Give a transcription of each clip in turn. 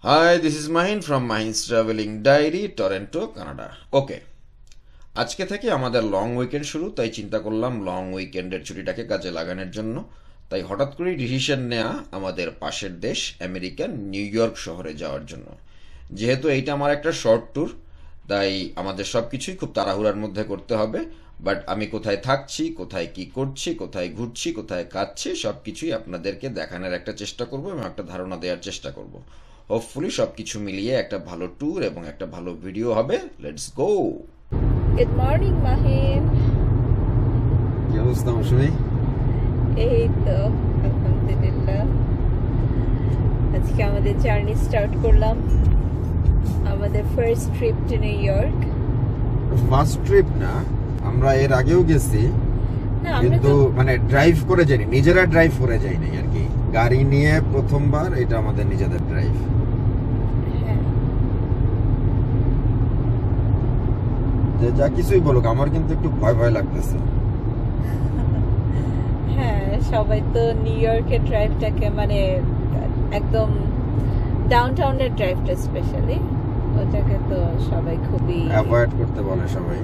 Hi, this is Mahin from Mahin's Traveling Diary, Toronto, Canada. ওকে, আজকে থেকে আমাদের long weekend শুরু, তাই চিন্তা করলাম লং উইকেন্ডের ছুটিটাকে কাজে লাগানোর জন্য। তাই হঠাৎ করেই ডিসিশন নেওয়া আমাদের পাশের দেশ আমেরিকান নিউ ইয়র্ক শহরে যাওয়ার জন্য। যেহেতু এইটা আমার একটা শর্ট ট্যুর, তাই আমাদের সব কিছুই খুব তাড়াহুড়ার মধ্যে করতে হবে। বাট আমি কোথায় থাকছি, কোথায় কি করছি, কোথায় ঘুরছি, কোথায় কাচ্ছি, সব কিছুই আপনাদেরকে দেখানোর একটা চেষ্টা করব এবং একটা ধারণা দেওয়ার চেষ্টা করব। হোপফুলি সব কিছু মিলিয়ে একটা ভালো ট্যুর এবং একটা ভালো ভিডিও হবে। Let's go. Good morning Mahin. কি অবস্থা মৌসুমী? এই তো আলহামদুলিল্লাহ, আজকে আমাদের জার্নি স্টার্ট করলাম, আমাদের first trip to New York. First trip না, আমরা এর আগেও গেছি, কিন্তু মানে ড্রাইভ করে যাইনি, নিজেরা ড্রাইভ করে যাইনি আর কি। গাড়ি নিয়ে প্রথমবার, এটা আমাদের নিজেদের ড্রাইভ। যা কিছুই বলুক, আমার কিন্তু একটু ভয় ভয় লাগতেছে। হ্যাঁ, সবাই তো নিউ ইয়র্কের ড্রাইভটাকে মানে একদম ডাউনটাউনের ড্রাইভটা স্পেশালি ওটাকে তো সবাই খুবই অ্যাভয়েড করতে বলে সবাই।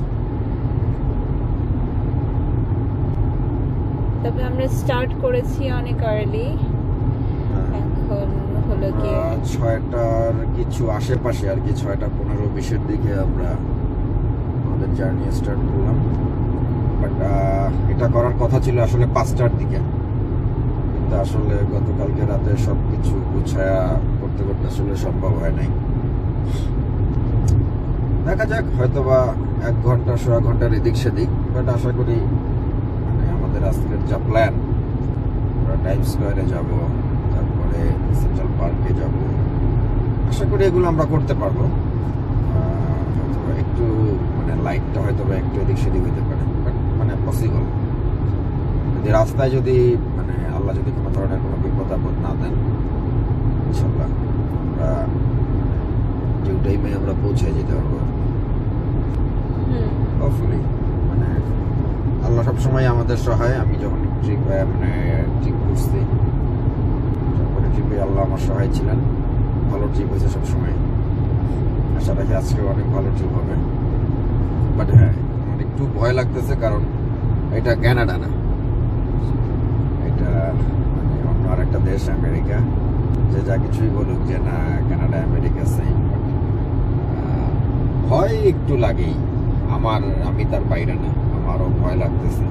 তবে আমরা স্টার্ট করেছি অনেক আর্লি, এখন হলো কি 6টার কিছু আশেপাশে আর কি, 6:15-20 দিকে আমরা আমাদের জার্নি স্টার্ট করলাম। বাট এটা করার কথা ছিল আসলে 5টার দিকে, কিন্তু আসলে গতকালকে রাতে সবকিছু গুছায়া করতে করতে আসলে সম্ভব হয় নাই। দেখা যাক, হয়তোবা 1 ঘন্টা 1.5 ঘন্টার এদিক সেদিক। বাট আশা করি মানে আমাদের আজকের যা প্ল্যান, আমরা টাইম স্কোয়ারে যাব, তারপরে সেন্ট্রাল পার্কে যাব, আশা করি এগুলো আমরা করতে পারবো। একটু মানে লাইটটা হয়তো একটু এদিক সেদিক হইতে পারে, বাট মানে পসিবল যদি রাস্তায় যদি মানে আল্লাহ যদি কোনো ধরনের কোনো বিপদ আপদ না দেন, ইনশাল্লাহ আমরা ডিউ টাইমে আমরা পৌঁছে যেতে পারবো। হোপফুলি মানে আল্লাহ সবসময় আমাদের সহায়। আমি যখন ট্রিপ করছি, তারপরে ট্রিপে আল্লাহ আমার সহায় ছিলেন। ভালো ট্রিপ হয়েছে সবসময়, আশা রাখি আজকে অনেক ভালো ট্রিপ হবে। বাট হ্যাঁ, আমার একটু ভয় লাগতেছে, কারণ এটা কানাডা না, এটা মানে অন্য আর একটা দেশ আমেরিকা। যে যা কিছুই বলুক যে না কানাডা আমেরিকা সেম, ভয় একটু লাগেই আমার। আমি তার বাইরে না, আমারও ভয় লাগতেছে।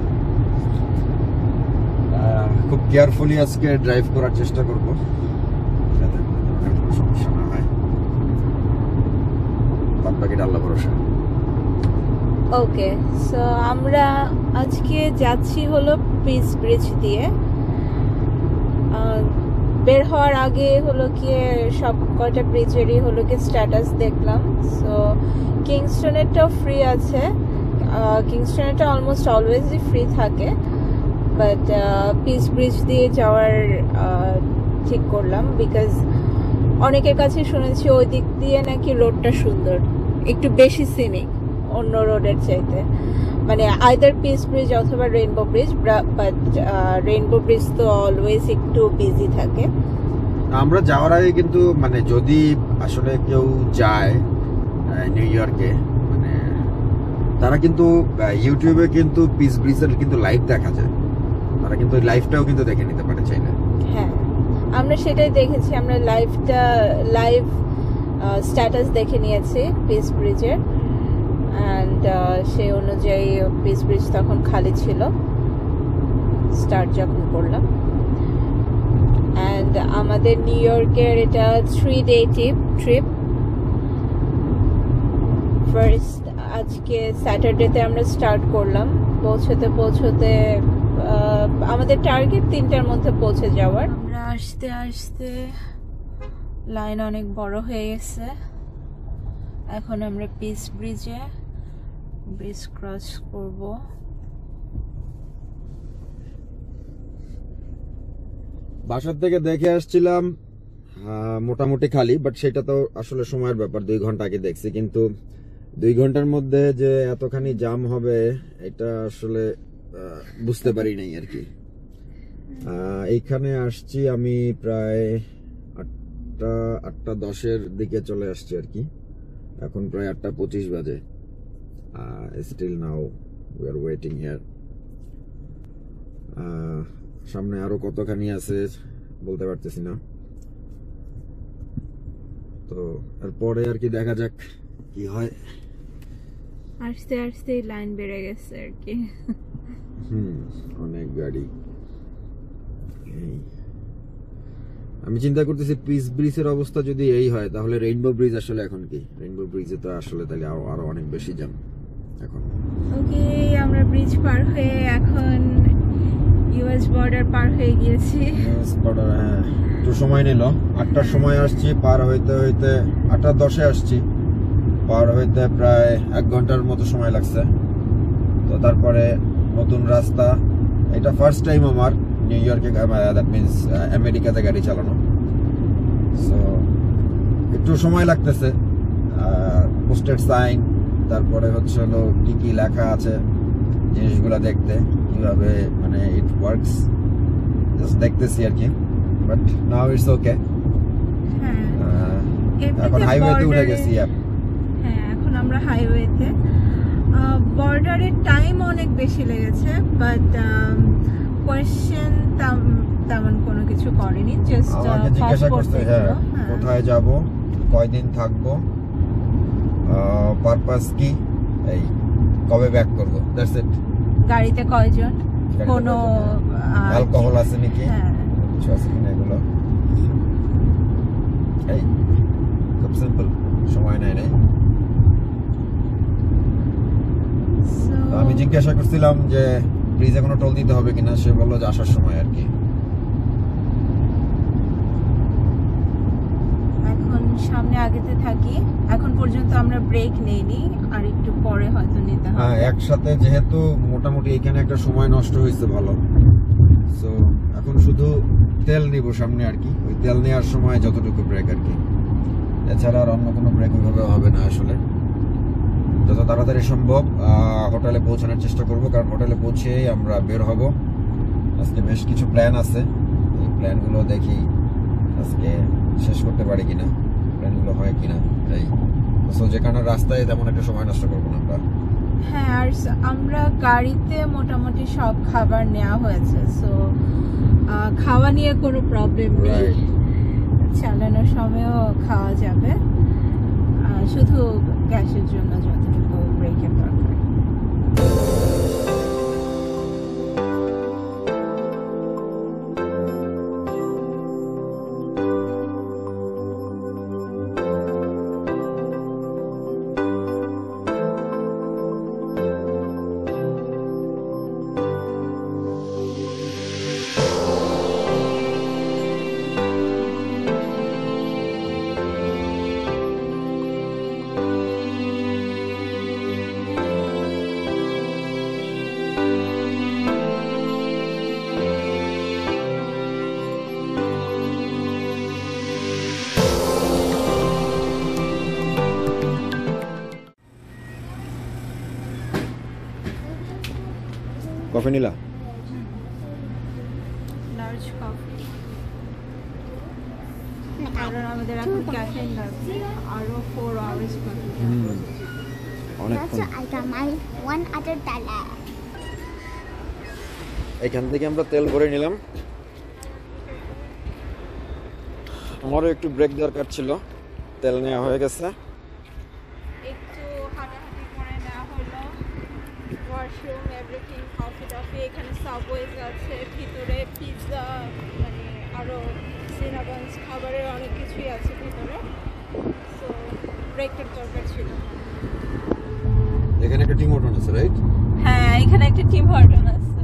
খুব কেয়ারফুলি আজকে ড্রাইভ করার চেষ্টা করবো, যাতে কোনো ধরনের কোনো সমস্যা না হয়। বাদ বাকিটা আল্লাহ ভরসা। ওকে, সো আমরা আজকে যাচ্ছি হলো পিস ব্রিজ দিয়ে। বের হওয়ার আগে হলো কি সব কয়টা ব্রিজেরই হলো কি স্ট্যাটাস দেখলাম। সো কিংস্টনেরটাও ফ্রি আছে, কিংস্টনেরটা অলমোস্ট অলওয়েজই ফ্রি থাকে, বাট পিস ব্রিজ দিয়ে যাওয়ার ঠিক করলাম, বিকজ অনেকের কাছে শুনেছি ওই দিক দিয়ে নাকি রোডটা সুন্দর, একটু বেশি সিনিক অন্য রোডের চাইতে। মানে আইদার পিস ব্রিজ অথবা rainbow bridge, but rainbow bridge তো অলওয়েজ একটু বিজি থাকে। আমরা যাওয়ার আগে কিন্তু মানে যদি আসলে কেউ যায় নিউ ইয়র্কে, মানে তারা কিন্তু ইউটিউবে কিন্তু পিস ব্রিজের কিন্তু লাইভ দেখা যায়, তারা কিন্তু ওই লাইভটাও কিন্তু দেখে নিতে পারে চাইলে। হ্যাঁ, আমরা সেটাই দেখেছি, আমরা লাইভ স্ট্যাটাস দেখে নিয়েছি পিস ব্রিজের, অ্যান্ড সেই অনুযায়ী পিস ব্রিজ তখন খালি ছিল স্টার্ট যখন করলাম। অ্যান্ড আমাদের নিউ ইয়র্কের এটা 3-day ট্রিপ। ফার্স্ট আজকে স্যাটারডেতে আমরা স্টার্ট করলাম, পৌঁছতে আমাদের টার্গেট 3টার মধ্যে পৌঁছে যাওয়ার। আমরা আসতে আসতে লাইন অনেক বড় হয়ে গেছে। এখন আমরা পিস ব্রিজ ক্রস করব। বাসার থেকে দেখে আসছিলাম মোটামুটি খালি, বাট সেটা তো আসলে সময়ের ব্যাপার। 2 ঘন্টা আগে দেখছি, কিন্তু 2 ঘন্টার মধ্যে যে এতখানি জাম হবে এটা আসলে বুঝতে পারি নাই আর কি। এইখানে আসছি আমি প্রায় 8:10-এর দিকে চলে আসছে আর কি। এখন প্রায় 8:25 বাজে। Still now we are waiting here. সামনে আরো কতখানি আছে বলতে পারতেছি না, তো এরপরে আর কি দেখা যাক কি হয়। আস্তে আস্তে লাইন বেড়ে গেছে আর কি। অনেক গাড়ি। আমি চিন্তা করতেছি পিস ব্রিজের অবস্থা যদি এই হয় তাহলে রেইনবো ব্রিজ আসলে এখন কি? রেইনবো ব্রিজে তো আসলে তাহলে আরো অনেক বেশি জ্যাম এখন। ওকে, আমরা ব্রিজ পার হয়ে এখন ইউএস বর্ডার পার হয়ে গিয়েছি। ইউএস বর্ডার, হ্যাঁ, একটু সময় নিল। 8টার সময় আসছি, পার হইতে হইতে 8:10-এ আসছি, পার হইতে প্রায় 1 ঘন্টার মতো সময় লাগছে। তো তারপরে নতুন রাস্তা, এটা ফার্স্ট টাইম আমার নিউ ইয়র্কে, দ্যাট মিনস আমেরিকাতে গাড়ি চালানো। সো একটু সময় লাগতেছে। পোস্টেড সাইন, তারপরে হচ্ছে হলো কি কি লেখা আছে জিনিসগুলো দেখতে, কিভাবে মানে ইট ওয়ার্কস, জাস্ট দেখতেছি আর কি। But now it's okay. এখন হাইওয়েতে উঠে গেছি। হ্যাঁ, এখন আমরা হাইওয়েতে। বর্ডারের টাইম অনেক বেশি লেগেছে, বাট কোয়েশ্চেন তেমন কোনো কিছু করেনি। জাস্ট আমাকে জিজ্ঞাসা করতে, হ্যাঁ, কোথায় যাব, কয়দিন থাকবো, পারপাস কি, এই কবে ব্যাক করব, দ্যাটস ইট। গাড়িতে কয়জন, কোনো অ্যালকোহল আছে নাকি, কিছু আছে কিনা, এগুলো এই খুব সিম্পল, সময় নাই। আমি জিজ্ঞাসা করছিলাম যে ব্রিজে কোনো টোল দিতে হবে কিনা, সে বললো যে আসার সময় আর কি। এখন সামনে আগেতে থাকি। এখন পর্যন্ত আমরা ব্রেক নেইনি, আর একটু পরে হয়তো নিতে হবে। হ্যাঁ, একসাথে যেহেতু মোটামুটি এখানে একটা সময় নষ্ট হয়েছে ভালো, সো এখন শুধু তেল নিব সামনে আর কি। ওই তেল নেওয়ার সময় যতটুকু ব্রেক আর কি, এছাড়া আর অন্য কোনো ব্রেক ওইভাবে হবে না আসলে। যত তাড়াতাড়ি সম্ভব হোটেলে পৌঁছানোর চেষ্টা করব, কারণ হোটেলে পৌঁছেই আমরা বের হব। আজকে বেশ কিছু প্ল্যান আছে, এই প্ল্যানগুলো দেখি আজকে শেষ করতে পারি কিনা, প্ল্যানগুলো হয় কিনা। এই সো যেখানে রাস্তায় তেমন একটা সময় নষ্ট করবো না আমরা। হ্যাঁ, আর আমরা গাড়িতে মোটামুটি সব খাবার নেওয়া হয়েছে, সো খাওয়া নিয়ে কোনো প্রবলেম নেই। চালানোর সময়ও খাওয়া যাবে, শুধু গ্যাসের জন্য যতটুকু ব্রেকের দরকার। কফি নিলা? লার্জ কফি, কারণ আমাদের এখন ক্যাফেইন লাগবে আরো 4 আওয়ার্স বাকি। অনেকক্ষণ। এখান থেকে আমরা তেল ভরে নিলাম। আমারও একটু ব্রেক দরকার ছিল, তেল নেওয়া হয়ে গেছে। একটু হাঁটাহাঁটি করে নেওয়া হলো, ওয়াশরুম, এভরিথিং, কফি টফি। এখানে সাবওয়েজ আছে, ভিতরে পিৎজা, মানে আরো সিনাবান্স, খাবারের অনেক কিছুই আছে ভিতরে। সো ব্রেকের দরকার ছিল। এখানে একটা টিম হর্টন আছে, রাইট? হ্যাঁ, এখানে একটা টিম হর্টন আছে।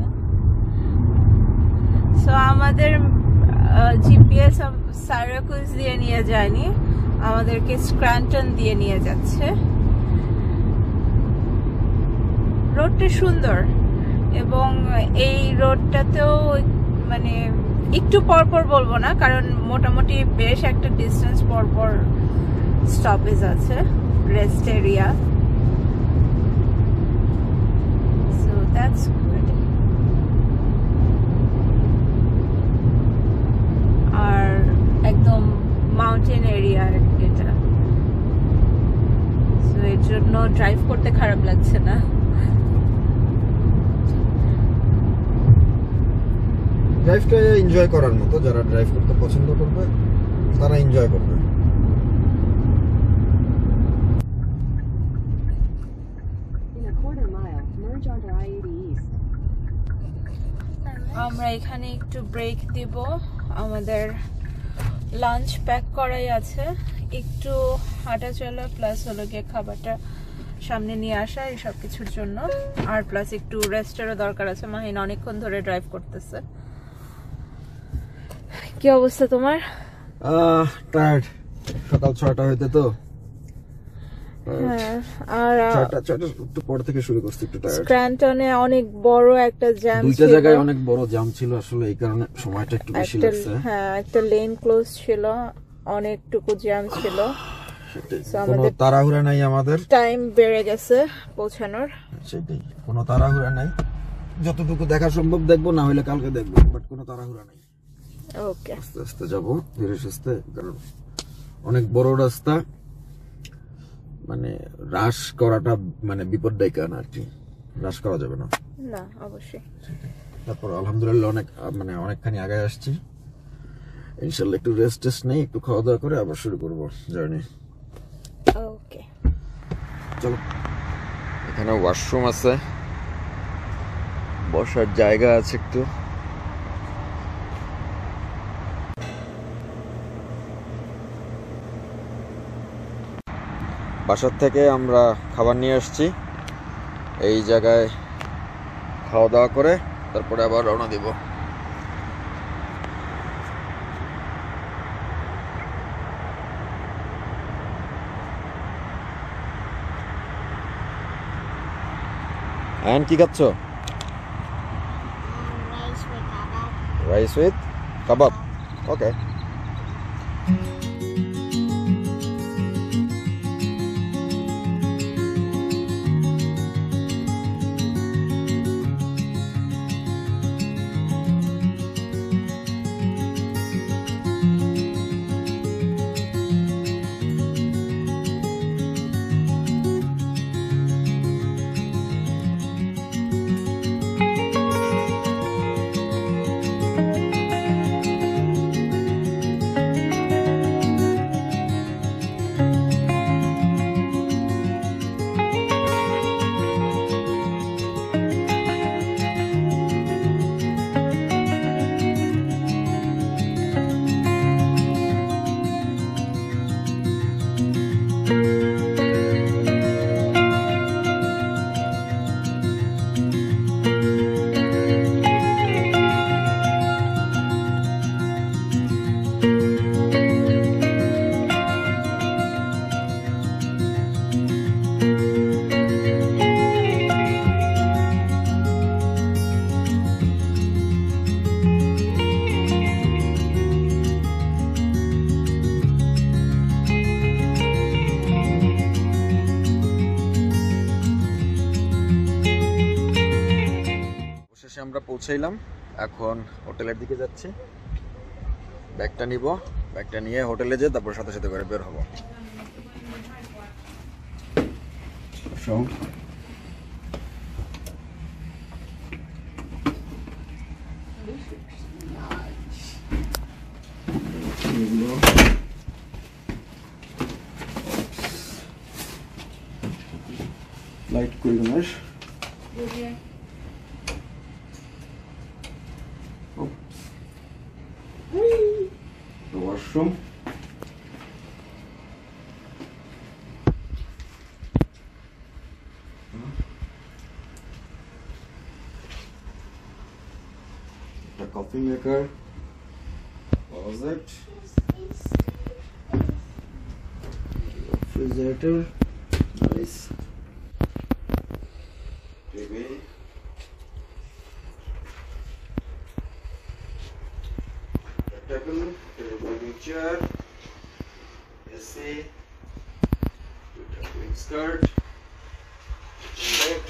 সো আমাদের জিপিএস সাইরাকুজ দিয়ে নিয়ে যায়নি, আমাদেরকে স্ক্র্যান্টন দিয়ে নিয়ে যাচ্ছে। রোডটা সুন্দর, এবং এই রোডটাতেও মানে একটু পরপর বলবো না, কারণ মোটামুটি বেশ একটা ডিস্টেন্স পরপর স্টপেজ আছে, rest area. So that's good. আর একদম মাউন্টেন জন্য ড্রাইভ করতে খারাপ লাগছে না। ড্রাইভটা এনজয় করার মতো, যারা ড্রাইভ করতে পছন্দ করবে তারা এনজয় করবে। আমরা এখানে একটু ব্রেক দিব, আমাদের লাঞ্চ প্যাক করাই আছে, একটু হাঁটা চলা প্লাস হলো গিয়ে খাবারটা সামনে নিয়ে আসা এই সব কিছুর জন্য, আর প্লাস একটু রেস্টেরও দরকার আছে। মাহিন অনেকক্ষণ ধরে ড্রাইভ করতেছে। কি অবস্থা তোমার? টায়ার্ড, সকাল 6টা হইতে তো। হ্যাঁ, আর 6টা একটু পর থেকে শুরু করছি একটু টায়ার্ড। স্ক্র্যান্টনে অনেক বড় একটা জ্যাম ছিল, দুইটা জায়গায় অনেক বড় জ্যাম ছিল আসলে, এই কারণে সময়টা একটু বেশি লাগছে। হ্যাঁ, একটা লেন ক্লোজ ছিল, অনেকটুকু জ্যাম ছিল। কোনো তাড়াহুড়া নাই, আমাদের টাইম বেড়ে গেছে পৌঁছানোর। সেটাই, কোনো তাড়াহুড়া নাই, যতটুকু দেখা সম্ভব দেখবো, না হলে কালকে দেখবো, বাট কোনো তাড়াহুড়া নাই। ওকে, আস্তে আস্তে যাবো, ধীরে সুস্থে, কারণ অনেক বড় রাস্তা, মানে রাশ করাটা মানে বিপদদায়ক আর কি, রাশ করা যাবে না। না অবশ্যই। তারপর আলহামদুলিল্লাহ অনেকখানি আগায় আসছি, ইনশাল্লাহ একটু রেস্ট নেই, একটু খাওয়া দাওয়া করে আবার শুরু করবো জার্নি। ওকে, চলো। এখানে ওয়াশরুম আছে, বসার জায়গা আছে একটু। বাসার থেকে আমরা খাবার নিয়ে আসছি, এই জায়গায় খাওয়া দাওয়া করে তারপরে আবার রওনা দিব। কি খাচ্ছ? Rice with kebab. ওকে। আমরা পৌঁছাইলাম, এখন হোটেলের দিকে যাচ্ছি, ব্যাগটা নিব, ব্যাগটা নিয়ে হোটেলে যেয়ে তারপর সাথে সাথে করে বের হব। লাইট কুলনার washroom. The coffee maker, closet, refrigerator, nice, TV, table, chair, AC, twin skirt, bed.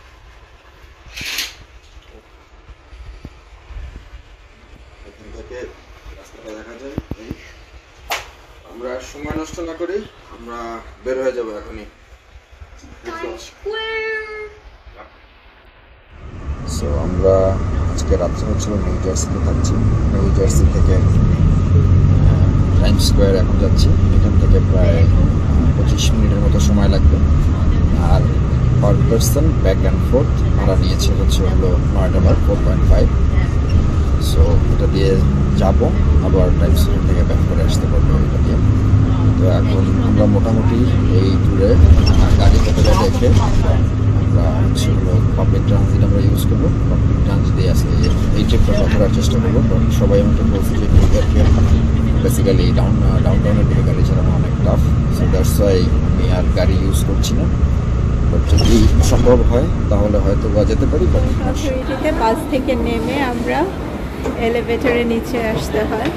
এখান থেকে রাস্তাটা দেখা যায়। আমরা সময় নষ্ট না করি আমরা বের হয়ে যাবো এখনই। সো আমরা আজকে রাত্রে হচ্ছিল নিউ জার্সিতে থাকছি। নিউ জার্সি থেকে টাইম স্কোয়ার এখন যাচ্ছি। এখান থেকে প্রায় 25 মিনিটের মতো সময় লাগবে। আর per person back and forth ভাড়া নিয়েছে হলো $9, 4.5। সো এটা দিয়ে যাবো, আবার টাইম স্কোয়ার থেকে ব্যাক করে আসতে পারবো এটা দিয়ে। তো এখন আমরা মোটামুটি এই ট্যুরে গাড়ি কোথায় দেখে আমরা হলো পাবলিক ট্রানজিট আমরা ইউজ করবো। পাবলিক ট্রানজিট দিয়ে আসলে এই ট্রিপটা করার চেষ্টা করবো। কারণ সবাই আমাকে বলছে যে বেসিক্যালি ডাউনটাউনের দিকে গাড়ি চালানো অনেক টাফ। সো দ্যাটস ওয়াই আমি আর গাড়ি ইউজ করছি না। বাট যদি সম্ভব হয় তাহলে হয়তো বা যেতে পারি। অথরিটিতে বাস থেকে নেমে আমরা এলিভেটরে নিচে আসতে হয়।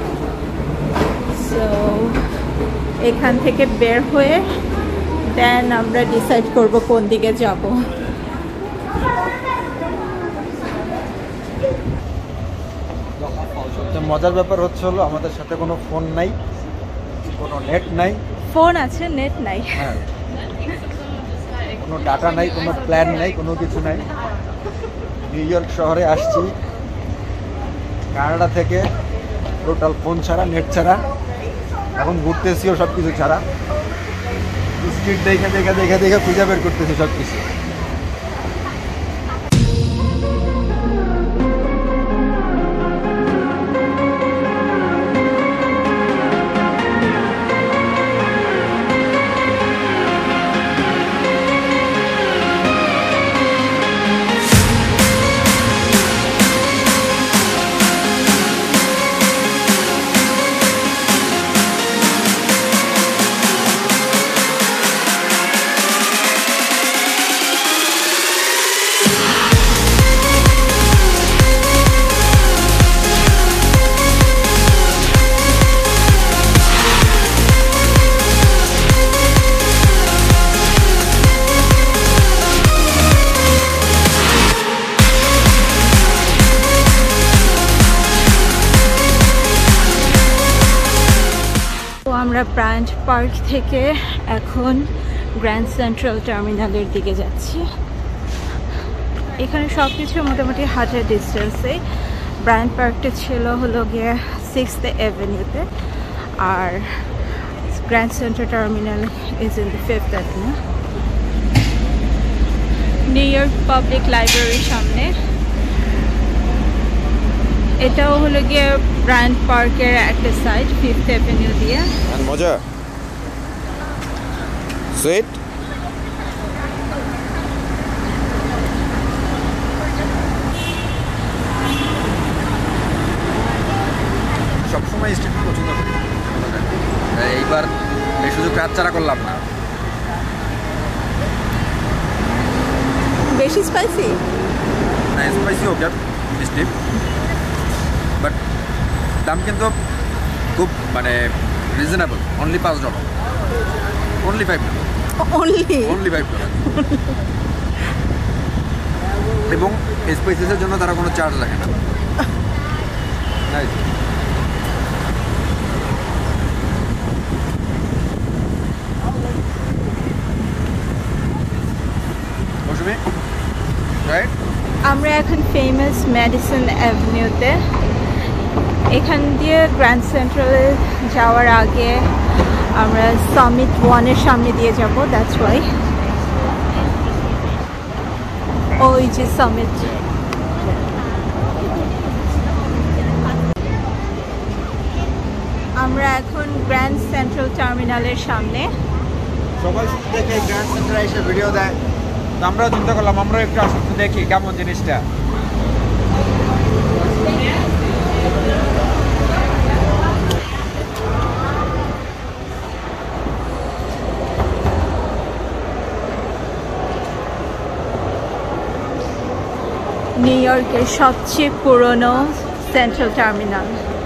সো এখান থেকে বের হয়ে দেন আমরা ডিসাইড করব কোন দিকে যাব। সবচেয়ে মজার ব্যাপার হলো আমাদের সাথে কোনো ফোন নাই, কোনো নেট নাই। ফোন আছে, নেট নাই। হ্যাঁ, কোনো ডাটা নাই, কোনো প্ল্যান নাই, কোনো কিছু নাই। নিউ ইয়র্ক শহরে আসছি কানাডা থেকে, টোটাল ফোন ছাড়া, নেট ছাড়া। এখন ঘুরতেছিও সব কিছু ছাড়া। স্ট্রিট দেখে দেখে দেখে দেখে খুঁজে বের করতেছি সব কিছু। আমরা ব্রান্ড পার্ক থেকে এখন গ্র্যান্ড সেন্ট্রাল টার্মিনালের দিকে যাচ্ছি। এখানে সব কিছু মোটামুটি হাঁটার ডিস্টেন্সে। ব্রান্ড পার্কটা ছিল গিয়ে 6th অ্যাভিনিউতে, আর Grand Central Terminal is in the 5th avenue. New York Public লাইব্রেরির সামনে। এটাও গিয়ে ব্রান্ড পার্কের একটা সাইড, 5th অ্যাভিনিউ দিয়ে। মজা সুইট। সবসময় স্ট্রিট ফুড পছন্দ করি। এইবার এই সুযোগটা হাতছাড়া করলাম না। বেশি স্পাইসি না, স্পাইসি ওকে, মিষ্টি, বাট দাম কিন্তু খুব রিজনেবল। Only $5, only $5, only $5। এবং স্পাইসেসের জন্য তারা কোনো চার্জ রাখে না। রাইট, আমরা এখন ফেমাস ম্যাডিসন অ্যাভিনিউতে। এখান দিয়ে গ্র্যান্ড সেন্ট্রালে যাওয়ার আগে আমরা সামিট 1-এর সামনে দিয়ে যাব। দ্যাটস ওয়াই ওই যে সামিট। আমরা এখন গ্র্যান্ড সেন্ট্রাল টার্মিনালের সামনে। সবাই শুধু দেখে গ্র্যান্ড সেন্টারে এসে ভিডিও দেয়, তো আমরাও চিন্তা করলাম আমরাও একটু আসতে দেখি কেমন জিনিসটা। নিউ ইয়র্কের সবচেয়ে পুরনো সেন্ট্রাল টার্মিনাল।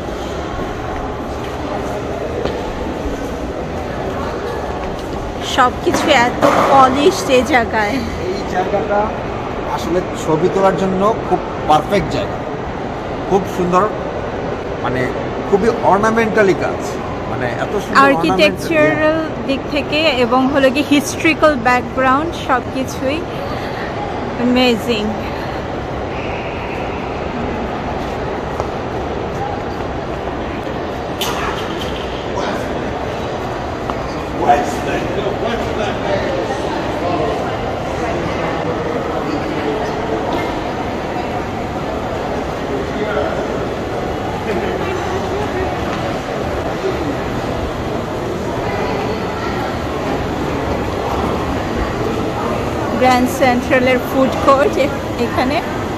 সবকিছু এত পলিশ এই জায়গায়। এই জায়গাটা আসলে ছবি তোলার জন্য খুব পারফেক্ট জায়গা, খুব সুন্দর, খুবই অর্নামেন্টালি কাজ। মানে এত সুন্দর আর্কিটেকচারাল দিক থেকে এবং হলো কি হিস্ট্রিক্যাল ব্যাকগ্রাউন্ড সবকিছুই অ্যামেজিং। গ্র্যান্ড সেন্ট্রালের ফুড কোর্ট এখানে।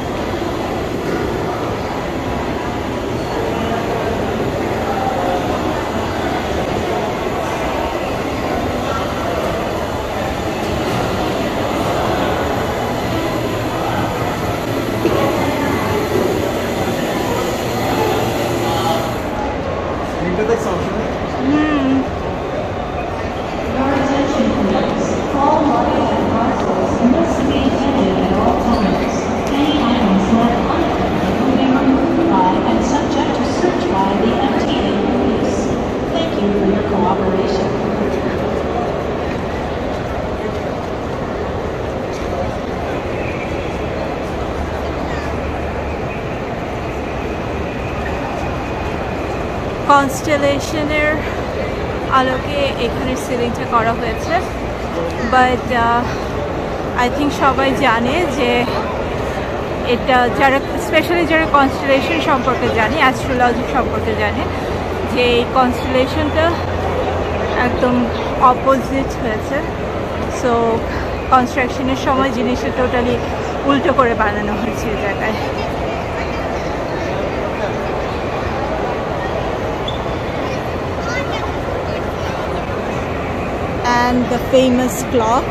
কনস্টেলেশনের আলোকে এখানে সিলিংটা করা হয়েছে, বাট আই থিঙ্ক সবাই জানে যে এটা যারা স্পেশালি যারা কনস্টেলেশন সম্পর্কে জানে, অ্যাস্ট্রোলজি সম্পর্কে জানে, যে এই কনস্টেলেশনটা একদম অপোজিট হয়েছে। সো কনস্ট্রাকশনের সময় জিনিসটা টোটালি উল্টো করে বানানো হয়েছে এই জায়গায়। And the famous clock.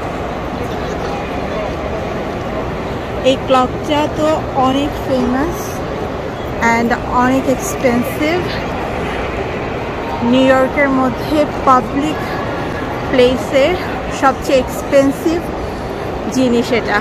এই ক্লকটা তো অনেক ফেমাস অ্যান্ড অনেক এক্সপেন্সিভ। নিউ ইয়র্কের মধ্যে পাবলিক প্লেসের সবচেয়ে এক্সপেন্সিভ জিনিস এটা।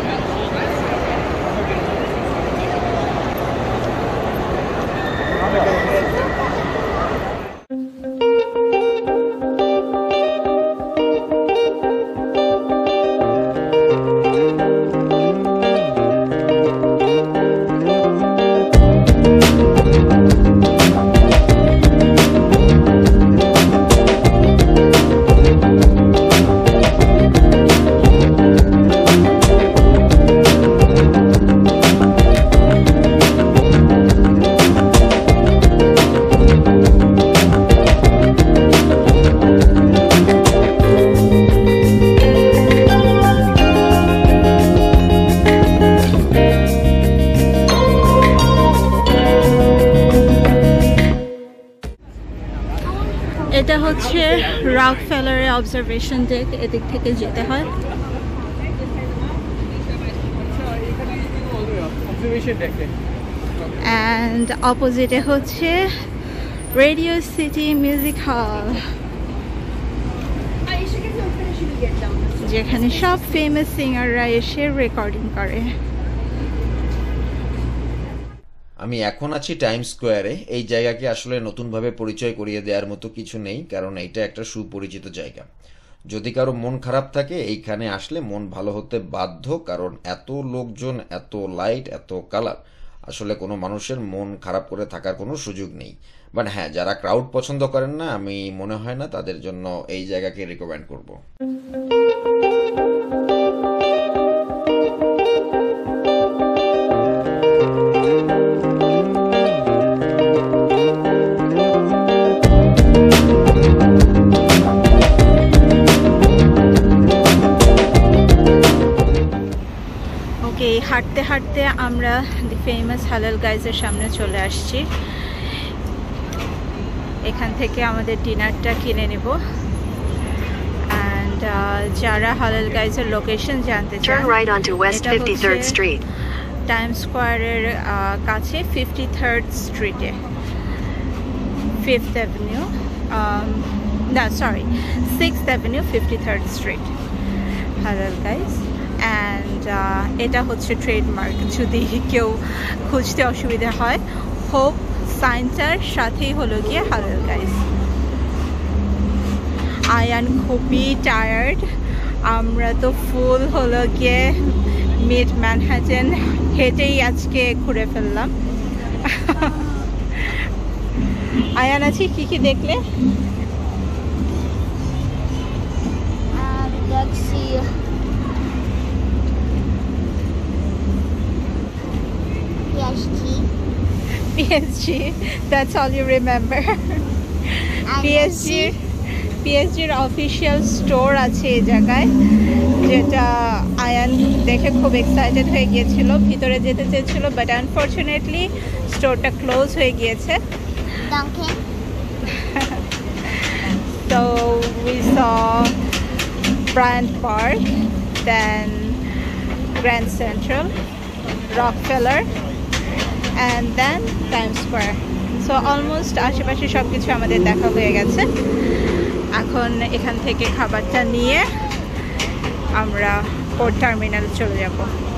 এটা হচ্ছে রকফেলারের অবজারভেশন ডেক, এদিক থেকে যেতে হয়। অ্যান্ড অপোজিটে হচ্ছে রেডিও সিটি মিউজিক হল, যেখানে সব ফেমাস সিঙ্গাররা এসে রেকর্ডিং করে। আমি এখন আছি টাইম স্কোয়ারে। এই জায়গাকে আসলে নতুনভাবে পরিচয় করিয়ে দেওয়ার মতো কিছু নেই, কারণ এইটা একটা সুপরিচিত জায়গা। যদি কারো মন খারাপ থাকে এইখানে আসলে মন ভালো হতে বাধ্য, কারণ এত লোকজন, এত লাইট, এত কালার, আসলে কোনো মানুষের মন খারাপ করে থাকার কোনো সুযোগ নেই। বাট হ্যাঁ, যারা ক্রাউড পছন্দ করেন না, আমি মনে হয় না তাদের জন্য এই জায়গাকে রিকমেন্ড করব। হাঁটতে হাঁটতে আমরা দি ফেমাস হালাল গাইজের সামনে চলে আসছি। এখান থেকে আমাদের ডিনারটা কিনে নেব। অ্যান্ড যারা হালাল গাইজের লোকেশন জানতে চান, টাইম স্কোয়ারের কাছে 53rd স্ট্রিটে, 5th অ্যাভিনিউ, না sorry 6th avenue 53rd street, Halal Guys. And এটা হচ্ছে ট্রেডমার্ক, যদি কেউ খুঁজতে অসুবিধা হয়, হোপ সাইনটার সাথেই হলো গিয়ে হালাল গাইজ। আয়ান খুবই টায়ার্ড। আমরা তো ফুল হলো গিয়ে মিড ম্যানহাটন হেঁটেই আজকে ঘুরে ফেললাম। আয়ান আছে, কি কি দেখলে? দেখছি PSG, that's all you remember. PSG-র অফিসিয়াল স্টোর আছে এই জায়গায়, যেটা আয়ান দেখে খুব এক্সাইটেড হয়ে গিয়েছিল, ভিতরে যেতে চেয়েছিল, বাট আনফর্চুনেটলি স্টোরটা ক্লোজ হয়ে গিয়েছে। So we saw Bryant Park, then Grand Central, Rockefeller, and then Times Square. So almost আশেপাশে সব কিছু আমাদের দেখা হয়ে গেছে। এখন এখান থেকে খাবারটা নিয়ে আমরা পোর্ট টার্মিনাল চলে যাব।